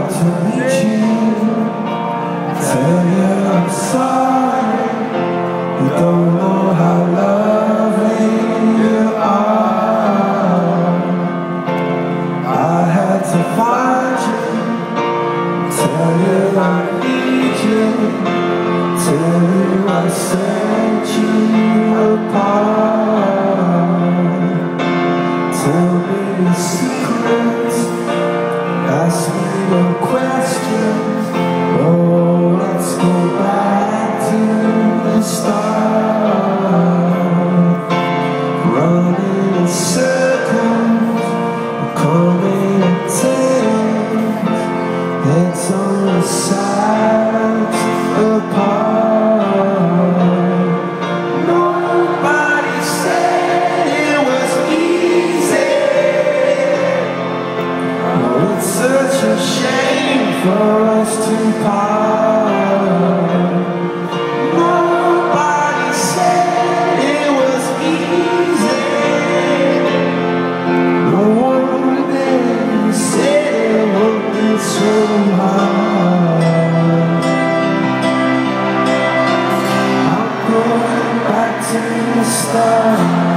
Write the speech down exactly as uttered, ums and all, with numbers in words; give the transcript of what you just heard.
want to meet you, tell you I'm sorry. You don't know how lovely you are. I had to find you, tell you I need you, tell you I set you apart. Tell me your secrets, ask me your questions. Oh, let's go back to the start. Running in circles, coming in tails, heads on the sides apart. Nobody said it was easy. Oh, it's such a shame for us to part. Nobody said it was easy. No one then said it would be so hard. I'm going back to the start.